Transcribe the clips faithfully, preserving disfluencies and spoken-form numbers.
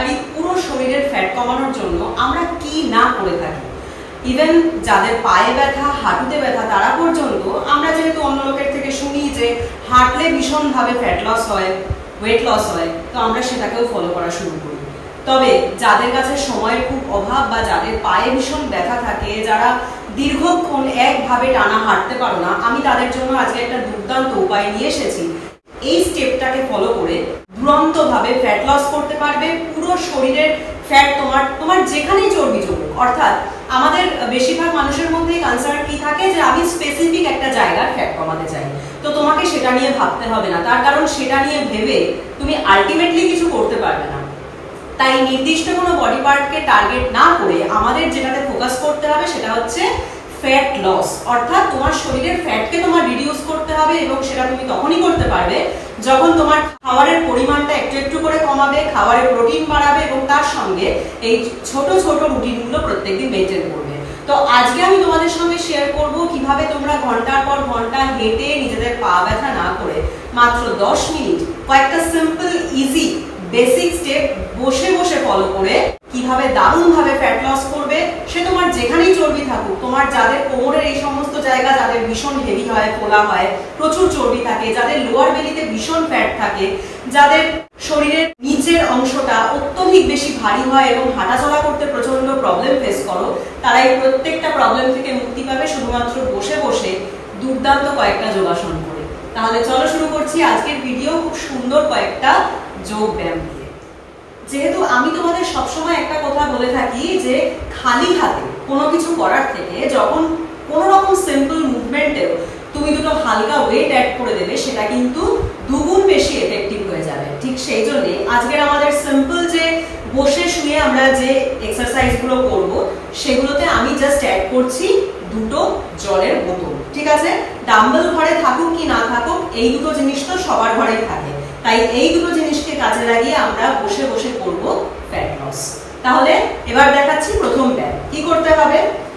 তাড়াতাড়ি পুরো শরীরের ফ্যাট কমানোর জন্য আমরা কি না করে থাকি। ইভেন যাদের পায়ে ব্যথা, হাঁটুতে ব্যথা, তারা পর্যন্ত আমরা যেহেতু অন্য লোকের থেকে শুনি যে হাঁটলে ভীষণভাবে ফ্যাট লস হয়, ওয়েট লস হয়, তো আমরা সেটাকেও ফলো করা শুরু করি। তবে যাদের কাছে সময়ের খুব অভাব বা যাদের পায়ে ভীষণ ব্যথা থাকে, যারা দীর্ঘক্ষণ একভাবে টানা হাঁটতে পারো না, আমি তাদের জন্য আজকে একটা দুর্দান্ত উপায় নিয়ে এসেছি। এই স্টেপটাকে ফলো করে দুরন্তভাবে ফ্যাট লস করতে পারবে। পুরো শরীরের ফ্যাট তোমার তোমার যেখানেই চর্বি জমুক, অর্থাৎ আমাদের বেশিরভাগ মানুষের মধ্যে কনসার্ন কি থাকে যে আমি স্পেসিফিক একটা জায়গার ফ্যাট কমাতে চাই। তো তোমাকে সেটা নিয়ে ভাবতে হবে না, তার কারণ সেটা নিয়ে ভেবে তুমি আলটিমেটলি কিছু করতে পারবে না। তাই নির্দিষ্ট কোনো বডি পার্টকে টার্গেট না করে আমাদের যেটাতে ফোকাস করতে হবে সেটা হচ্ছে ফ্যাট লস, অর্থাৎ তোমার শরীরের ফ্যাটকে তোমার রিডিউস করতে হবে। এবং সেটা তুমি তখনই করতে পারবে যখন তোমার খাবারের পরিমাণটা একটু একটু করে কমাবে, খাবারের প্রোটিন বাড়াবে এবং তার সঙ্গে এই ছোট ছোট রুটিনগুলো প্রত্যেকদিন মেনটেন করবে। তো আজকে আমি তোমাদের সঙ্গে শেয়ার করব কিভাবে তোমরা ঘন্টার পর ঘন্টা হেঁটে নিজেদের পা ব্যথা না করে মাত্র দশ মিনিট কয়েকটা সিম্পল ইজি বেসিক স্টেপ বসে বসে ফলো করে কিভাবে দারুণভাবে ফ্যাট লস করবে। সে তোমার যেখানেই চর্বি থাকুক, তোমার যাদের কোমরের এই সমস্ত জায়গা যাদের ভীষণ হেভি হয়, ফোলা হয়, প্রচুর চর্বি থাকে, যাদের লোয়ার বেলিতে ভীষণ ফ্যাট থাকে, যাদের শরীরের নিচের অংশটা অত্যধিক বেশি ভারী হয় এবং হাঁটাচলা করতে প্রচন্ড প্রবলেম ফেস করো, তারা এই প্রত্যেকটা প্রবলেম থেকে মুক্তি পাবে শুধুমাত্র বসে বসে দুর্দান্ত কয়েকটা যোগাসন করে। তাহলে চলো শুরু করছি আজকের ভিডিও খুব সুন্দর কয়েকটা যোগ ব্যায়াম দিয়ে। যেহেতু আমি তোমাদের সবসময় একটা কথা বলে থাকি যে খালি হাতে কোনো কিছু করার থেকে যখন কোনো রকম সিম্পল মুভমেন্টেও তুমি দুটো হালকা ওয়েট অ্যাড করে দেবে, সেটা কিন্তু দুগুণ বেশি এফেক্টিভ হয়ে যাবে। ঠিক সেই জন্যে আজকের আমাদের সিম্পল যে বসে শুয়ে আমরা যে এক্সারসাইজগুলো করব, সেগুলোতে আমি জাস্ট অ্যাড করছি দুটো জলের বোতল। ঠিক আছে, ডাম্বেল ঘরে থাকুক কি না থাকুক, এই দুটো জিনিস তো সবার ঘরেই থাকে। তাই এই দুটো জিনিসকে কাজে লাগিয়ে আমরা বসে বসে করব ফ্যাট লস। তাহলে এবার দেখাচ্ছি প্রথম ব্যায়াম। কি করতে হবে?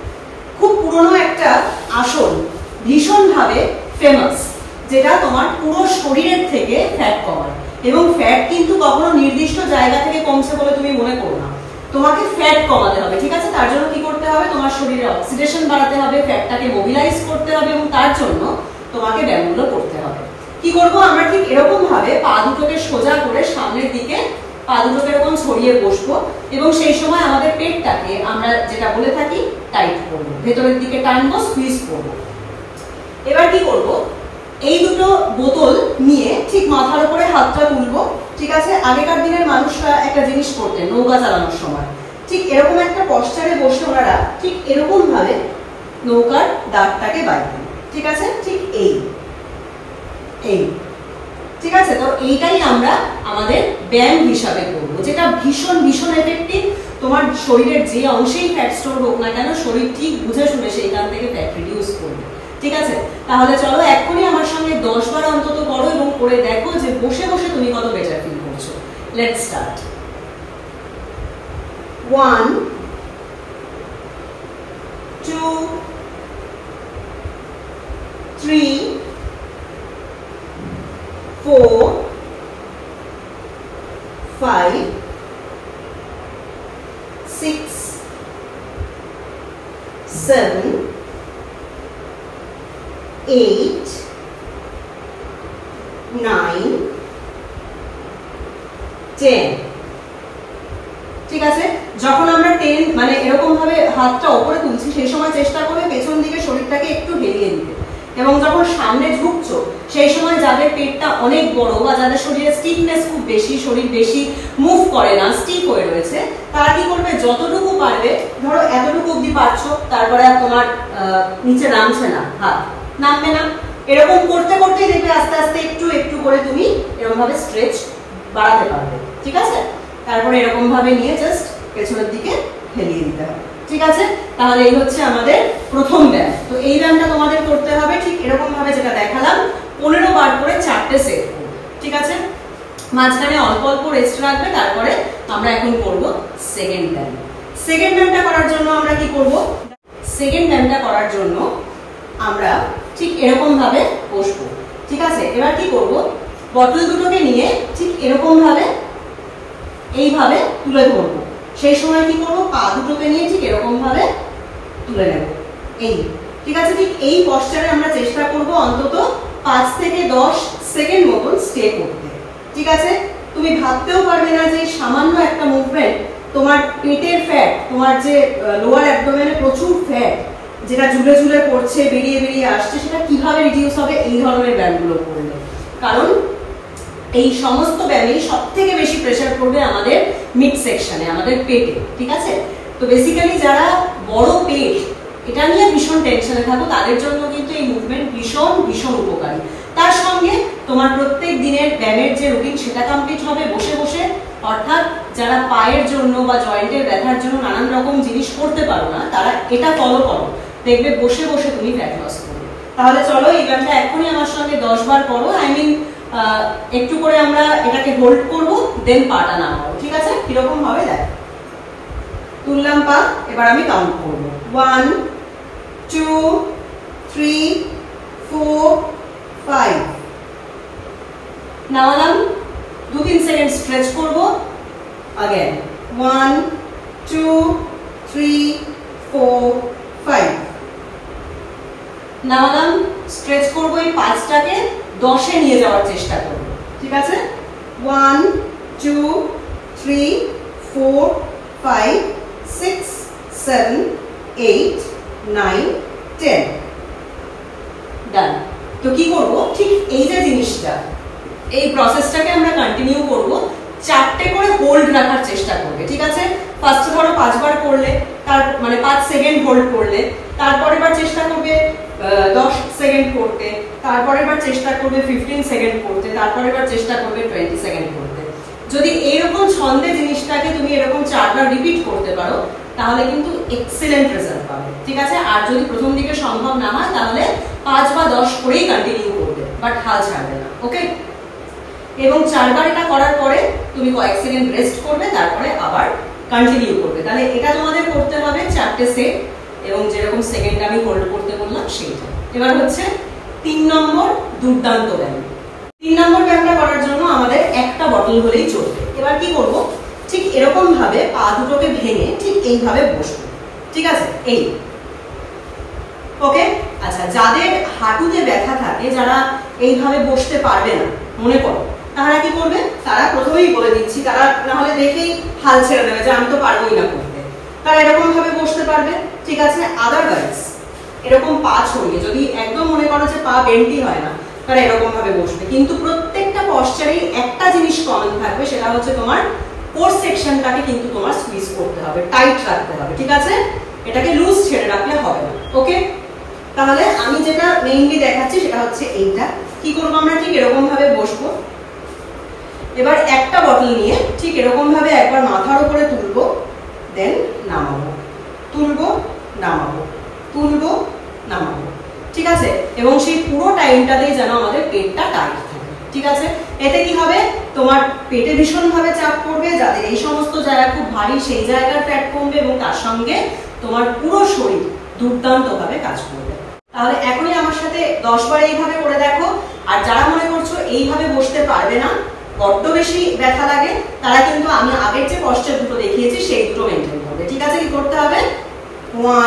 খুব পুরনো একটা আসন, ভীষণভাবে ফেমাস, যেটা তোমার পুরো শরীরের থেকে ফ্যাট কমায়। এবং ফ্যাট কিন্তু কখনো নির্দিষ্ট জায়গা থেকে কমছে বলে তুমি মনে করো না, তোমাকে ফ্যাট কমাতে হবে। ঠিক আছে, তার জন্য কি করতে হবে? তোমার শরীরে অক্সিডেশন বাড়াতে হবে, ফ্যাটটাকে মোবিলাইজ করতে হবে এবং তার জন্য তোমাকে ব্যায়ামগুলো করতে হবে। কি করব? আমরা ঠিক এরকম ভাবে পা দুটোকে সোজা করে সামনের দিকে পা দুটোকে এরকম ছড়িয়ে বসবো এবং সেই সময় আমাদের পেটটাকে আমরা যেটা বলে থাকি টাইট করব, ভেতরের দিকে টানবো, স্কুইজ করব। এবার কি করব? এই দুটো বোতল নিয়ে ঠিক মাথার উপরে হাতটা তুলবো। ঠিক আছে, আগেকার দিনের মানুষরা একটা জিনিস করতেন নৌকা চালানোর সময়, ঠিক এরকম একটা পশ্চারে বসে ওনারা ঠিক এরকম ভাবে নৌকার দাঁড়টাকে বাইতেন। ঠিক আছে, ঠিক এই এই ঠিক আছে। তো এইটাই আমরা আমাদের ব্যায়াম হিসাবে করবো, যেটা ভীষণ ভীষণ এফেক্টিভ। তোমার শরীরের যে অংশেই ফ্যাট স্টোর হোক না কেন, শরীর ঠিক বুঝে শুনে সেইখান থেকে ফ্যাট রিডিউস করবে। ঠিক আছে, তাহলে চলো এখনই আমার সঙ্গে দশ বার অন্তত করো এবং করে দেখো যে বসে বসে তুমি কত বেটার ফিল করছো। Let's start. One, two, three, four, five, six, seven, eight, nine, ten। ঠিক আছে, যখন আমরা টেন মানে এরকম ভাবে হাতটা উপরে তুলছি, সেই সময় চেষ্টা করবে পেছন দিকে শরীরটাকে একটু হেলিয়ে দিতে। এবং যখন সামনে ঝুঁকছো সেই সময় যাদের পেটটা অনেক বড় বা যাদের শরীরে স্টিফনেস খুব বেশি, শরীর বেশি মুভ করে না, স্টিফ হয়ে রয়েছে, তারা কি করবে? যতটুকু পারবে, ধরো এতটুকু অব্দি পারছো, তারপরে আর তোমার নিচে নামছে না, হাত নামবে না, এরকম করতে করতেই দেখবে আস্তে আস্তে একটু একটু করে তুমি এরকম ভাবে স্ট্রেচ বাড়াতে পারবে। ঠিক আছে, তারপরে এরকম ভাবে নিয়ে জাস্ট পেছনের দিকে ফেলিয়ে দিতে হবে। ঠিক আছে, তাহলে এই হচ্ছে আমাদের প্রথম ব্যায়াম। তো এই ব্যায়ামটা তোমাদের করতে হবে ঠিক এরকম ভাবে যেটা দেখালাম, পনেরো বার করে চারটে সেট করবো। ঠিক আছে, মাঝখানে অল্প অল্প রেস্ট রাখবে। তারপরে আমরা এখন করব সেকেন্ড ব্যায়াম। সেকেন্ড ব্যায়ামটা করার জন্য আমরা কি করব? সেকেন্ড ব্যায়ামটা করার জন্য আমরা ঠিক এরকম ভাবে বসবো। ঠিক আছে, এবার কি করব? বটল দুটোকে নিয়ে ঠিক এরকম ভাবে এইভাবে তুলে ধরবো। সেই সময় কি করবো, পা দুটোকে নিয়ে ঠিক এরকম ভাবে তুলে নেব, এই ঠিক আছে। ঠিক এই পশ্চারে আমরা চেষ্টা করব অন্তত পাঁচ থেকে দশ সেকেন্ড মতন স্টে করতে, ঠিক আছে। তুমি ভাবতেও পারবে না যে সামান্য একটা মুভমেন্ট তোমার পেটের ফ্যাট, তোমার যে লোয়ার অ্যাবডোমেনে প্রচুর ফ্যাট যেটা ঝুলে ঝুলে পড়ছে, বেরিয়ে বেরিয়ে আসছে, সেটা কিভাবে রিডিউস হবে এই ধরনের ব্যায়ামগুলো করলে। কারণ এই সমস্ত ব্যায়ামে সব থেকে বেশি প্রেসার পড়বে আমাদের মিড সেকশনে, আমাদের পেটে, ঠিক আছে। তো বেসিক্যালি যারা বড় পেট এটা নিয়ে ভীষণ টেনশনে থাকো তাদের জন্য কিন্তু এই মুভমেন্ট ভীষণ ভীষণ উপকারী। তার সঙ্গে তোমার প্রত্যেক দিনের ব্যায়ামের যে রুটিন সেটা কমপ্লিট হবে বসে বসে। অর্থাৎ যারা পায়ের জন্য বা জয়েন্টের ব্যথার জন্য নানান রকম জিনিস করতে পারো না, তারা এটা ফলো করো, দেখবে বসে বসে তুমি ফ্যাট লস করবে। তাহলে চলো এই ব্যায়ামটা এখনই আমার সঙ্গে দশ বার করো। আই মিন একটু করে আমরা এটাকে হোল্ড করব, দেন পাটা নামাবো, ঠিক আছে। কিরকম হবে দেখ, তুললাম পা, এবার আমি কাউন্ট করবো, one two three four five, নামালাম, দু তিন সেকেন্ড স্ট্রেচ করবো, again one two three four five, নামালাম, স্ট্রেচ করবো, এই পাঁচটাকে দশে নিয়ে যাওয়ার চেষ্টা করবো, ঠিক আছে। One two three four five six seven eight nine ten, done. তো কি করবো, ঠিক এই যে জিনিসটা, এই প্রসেসটাকে আমরা কন্টিনিউ করব। চারটে করে হোল্ড রাখার চেষ্টা করবে, ঠিক আছে। ফার্স্টে ধরো পাঁচবার করলে, তার মানে পাঁচ সেকেন্ড হোল্ড করলে, তারপরে বার চেষ্টা করবে দশ সেকেন্ড করতে, তারপরে বার চেষ্টা করবে ফিফটিন সেকেন্ড করতে, তারপরে বার চেষ্টা করবে টোয়েন্টি সেকেন্ড করতে। যদি এইরকম ছন্দে জিনিসটাকে তুমি এরকম চারবার রিপিট করতে পারো তাহলে কিন্তু এক্সিলেন্ট রেজাল্ট পাবে, ঠিক আছে। আর যদি প্রথম দিকে সম্ভব না হয় তাহলে পাঁচ বা দশ করেই কন্টিনিউ করবে, বাট হাল ছাড়বে না, ওকে। এবং চারবার এটা করার পরে তুমি কয়েক সেকেন্ড রেস্ট করবে, তারপরে আবার কন্টিনিউ করবে। তাহলে এটা তোমাদের করতে হবে চারটে সেট, এবং যেরকম সেকেন্ড আমি হোল্ড করতে বললাম সেইটা। এবার হচ্ছে তিন নম্বর দুর্দান্ত ব্যায়াম। তিন নম্বর ব্যায়ামটা করার জন্য আমাদের একটা বটল হলেই চলবে। এবার কি করব, ঠিক এরকম ভাবে পা দুটোকে ভেঙে ঠিক এইভাবে বসবো, ঠিক আছে, এই ওকে। আচ্ছা, যাদের হাঁটুতে ব্যথা থাকে, যারা এইভাবে বসতে পারবে না মনে করো, তারা কি করবে, তারা প্রথমেই বলে দিচ্ছি, তারা না হলে দেখেই হাল ছেড়ে দেবে যে আমি তো পারবোই না করতে। তারা এরকম ভাবে বসতে পারবে, ঠিক আছে। আদারওয়াইজ এরকম পা ছড়িয়ে, যদি একদম মনে করো যে পা বেন্টি হয় না, তারা এরকম ভাবে বসবে। কিন্তু প্রত্যেকটা পশ্চারেই একটা জিনিস কমন থাকবে, সেটা হচ্ছে তোমার কোর সেকশনটাকে কিন্তু তোমার স্কুইজ করতে হবে, টাইট রাখতে হবে, ঠিক আছে। এটাকে লুজ ছেড়ে রাখলে হবে না, ওকে। তাহলে আমি যেটা মেইনলি দেখাচ্ছি সেটা হচ্ছে এইটা। কি করবো, আমরা ঠিক এরকম ভাবে বসবো। এবার একটা বটল নিয়ে ঠিক এরকম ভাবে একবার মাথার উপরে তুলবো, দেন নামাবো, তুলবো নামাবো, তুলবো নামাবো, ঠিক আছে। এবং সেই পুরো টাইমটাতেই যেন আমাদের পেটটা টাইট থাকে, ঠিক আছে। এতে কি হবে, তোমার পেটে ভীষণ ভাবে চাপ পড়বে, যাদের এই সমস্ত জায়গা খুব ভারী সেই জায়গার ফ্যাট কমবে, এবং তার সঙ্গে তোমার পুরো শরীর দুর্দান্ত ভাবে কাজ করবে। তাহলে এখনই আমার সাথে দশ বার এইভাবে করে দেখো। আর যারা মনে করছো এইভাবে বসতে পারবে না, বড্ড বেশি ব্যথা লাগে, তারা কিন্তু আমি আগের যে পশ্চার দুটো দেখিয়েছি সেই দুটো মেনটেন করবে, ঠিক আছে। কি করতে হবে, one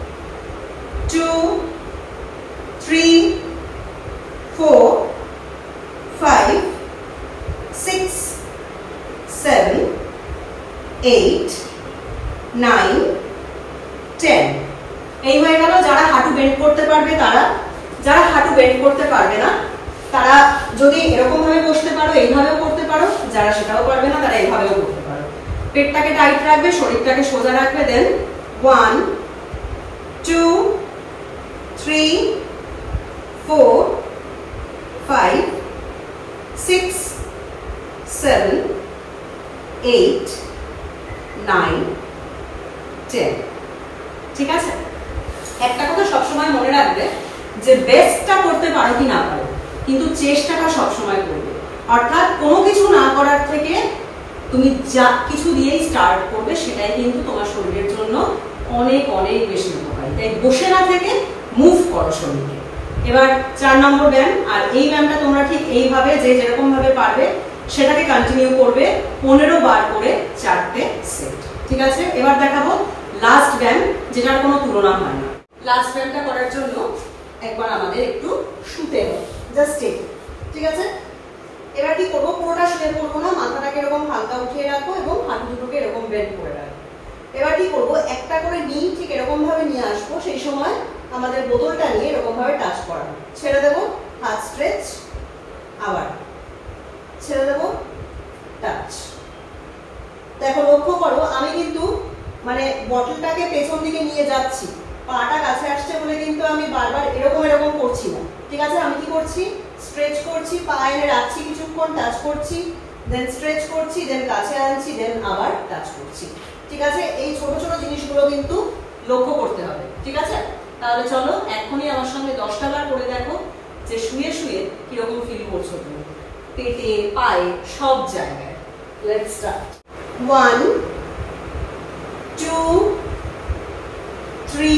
two three four five six seven eight nine ten. এই হয়ে গেল যারা হাঁটু বেন্ড করতে পারবে তারা। যারা হাঁটু বেন্ড করতে পারবে না তারা যদি এরকম ভাবে বসতে পারো, এইভাবেও করতে পারো। যারা সেটাও পারবে না তারা এইভাবেও করতে পারো। পেটটাকে টাইট রাখবে, শরীরটাকে সোজা রাখবে, then one two three four five six seven eight nine ten, ঠিক আছে। একটা কথা সবসময় মনে রাখবে যে বেস্টটা করতে পারো কি না পারো, কিন্তু চেষ্টাটা সবসময় করবে। অর্থাৎ কোনো কিছু না করার থেকে তুমি যা কিছু দিয়েই স্টার্ট করবে সেটাই কিন্তু তোমার শরীরের জন্য অনেক অনেক বেশি উপকারী। তাই বসে না থেকে মুভ করো শরীরকে। এবার চার নম্বর ব্যায়াম, আর এই ব্যায়ামটা তোমরা ঠিক এইভাবে যে যেরকম ভাবে পারবে সেটাকে কন্টিনিউ করবে পনেরো বার করে চারটে সেট। ঠিক আছে, এবার দেখাবো লাস্ট ব্যায়াম, যেটার কোনো তুলনা হয় না। লাস্ট ব্যায়ামটা করার জন্য একবার আমাদের একটু শুতে হবে, জাস্ট টেক। ঠিক আছে, এবার কি করবো, পুরোটা শুয়ে পড়বো না, মাথাটাকে এরকম হালকা উঠিয়ে রাখবো এবং হাঁটু দুটোকে এরকম বেন্ড করে রাখবো। এবার কি করবো, একটা করে নিই ঠিক এরকম ভাবে নিয়ে আসবো, সেই সময় আমাদের বোতলটা নিয়ে এরকম ভাবে টাচ করাবো, ছেড়ে দেবো, হাত স্ট্রেচ, আবার ছেড়ে দেবো, টাচ। দেখো লক্ষ্য করো, আমি কিন্তু মানে বটলটাকে পেছন দিকে নিয়ে যাচ্ছি, পাটা কাছে আসছে বলে কিন্তু আমি বারবার এরকম এরকম করছি না। ঠিক আছে, আমি কি করছি, স্ট্রেচ করছি, পা এনে রাখছি, কিছুক্ষণ টাচ করছি, দেন স্ট্রেচ করছি, দেন কাছে আনছি, দেন আবার টাচ করছি। ঠিক আছে, এই ছোট ছোট জিনিসগুলো কিন্তু লক্ষ্য করতে হবে। ঠিক আছে, তাহলে চলো এখনই আমার সঙ্গে দশটা বার করে দেখো যে শুয়ে শুয়ে কিরকম ফিল করছো তুমি, পেটে, পায়ে, সব জায়গায়। Let's start. One, two, three,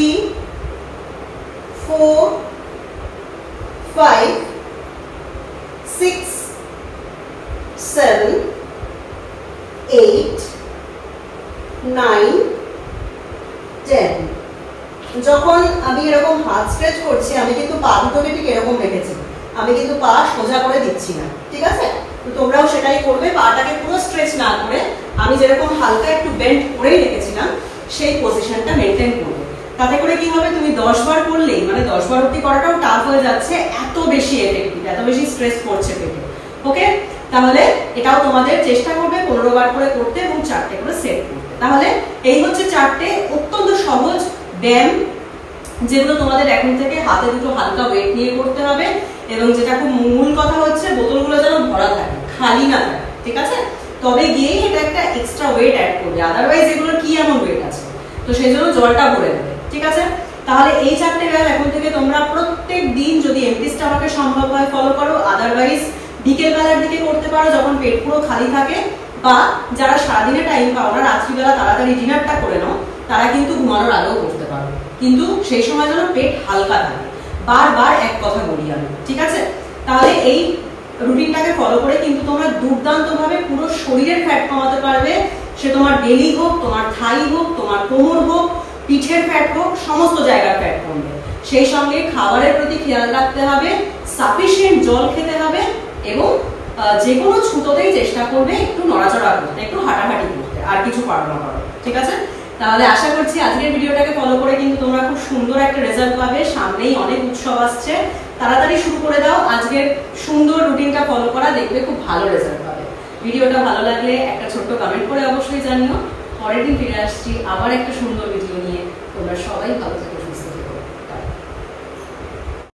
four, five, six, seven, eight, nine, ten. যখন আমি এরকম হাত স্ট্রেচ করছি, আমি কিন্তু পা দুটোকে ঠিক এরকম রেখেছি, আমি কিন্তু পা সোজা করে দিচ্ছি না। ঠিক আছে, তো তোমরাও সেটাই করবে, পাটাকে পুরো স্ট্রেচ না করে আমি যেরকম হালকা একটু বেন্ড করেই রেখেছিলাম সেই পজিশনটা মেনটেন করবে। তাতে করে কি হবে, তুমি দশ বার করলেই মানে দশ বার অব্দি করাটাও টাফ হয়ে যাচ্ছে, এত বেশি এফেক্টিভ, এত বেশি স্ট্রেস পড়ছে পেটে। ওকে, তাহলে এটাও তোমাদের চেষ্টা করবে পনেরো বার করে করতে এবং চারটে করে সেট করতে। তাহলে এই হচ্ছে চারটে অত্যন্ত সহজ ব্যায়াম, যেগুলো তোমাদের এখন থেকে হাতে দুটো হালকা ওয়েট নিয়ে করতে হবে, এবং যেটা খুব মূল কথা হচ্ছে বোতলগুলো যেন ভরা থাকে, খালি না থাকে। ঠিক আছে, তবে গিয়েই এটা একটা এক্সট্রা ওয়েট অ্যাড করবে, আদারওয়াইজ এগুলো কি এমন ওয়েট আছে, তো সেই জন্য জলটা ভরে দেবে। ঠিক আছে, তাহলে এই চারটে ব্যায়াম এখন থেকে তোমরা প্রত্যেক দিন যদি এমটি স্টমাকে সম্ভব হয় ফলো করো, আদারওয়াইজ বিকেল বেলার দিকে করতে পারো যখন পেট পুরো খালি থাকে, বা যারা সারাদিনে টাইম পাও না, রাত্রিবেলা তাড়াতাড়ি ডিনারটা করে নাও, তারা কিন্তু ঘুমানোর আগেও করতে পারো, কিন্তু সেই সময় যেন পেট হালকা থাকে। বারবার এক কথা বলি আমি। ঠিক আছে, তাহলে এই রুটিনটাকে ফলো করে কিন্তু তোমরা দুর্দান্ত ভাবে পুরো শরীরের ফ্যাট কমাতে পারবে, সে তোমার বেলি হোক, তোমার থাই হোক, তোমার কোমর হোক, পিঠের ফ্যাট হোক, সমস্ত জায়গার ফ্যাট কমবে। সেই সঙ্গে খাবারের প্রতি খেয়াল রাখতে হবে, সাফিসিয়েন্ট জল খেতে হবে, এবং যে কোনো ছুতোতেই চেষ্টা করবে একটু নড়াচড়া করতে, একটু হাঁটাহাঁটি করতে, আর কিছু পারো না পারো। ঠিক আছে, তাহলে আশা করছি আজকের ভিডিওটাকে ফলো করে কিন্তু তোমরা খুব সুন্দর একটা রেজাল্ট পাবে। সামনেই অনেক উৎসব আসছে, তাড়াতাড়ি শুরু করে দাও আজকের সুন্দর রুটিনটা ফলো করা, দেখবে খুব ভালো রেজাল্ট পাবে। ভিডিওটা ভালো লাগলে একটা ছোট্ট কমেন্ট করে অবশ্যই জানিও। পরের দিন ফিরে আসছি আবার একটা সুন্দর ভিডিও নিয়ে। তোমরা সবাই ভালো থেকো।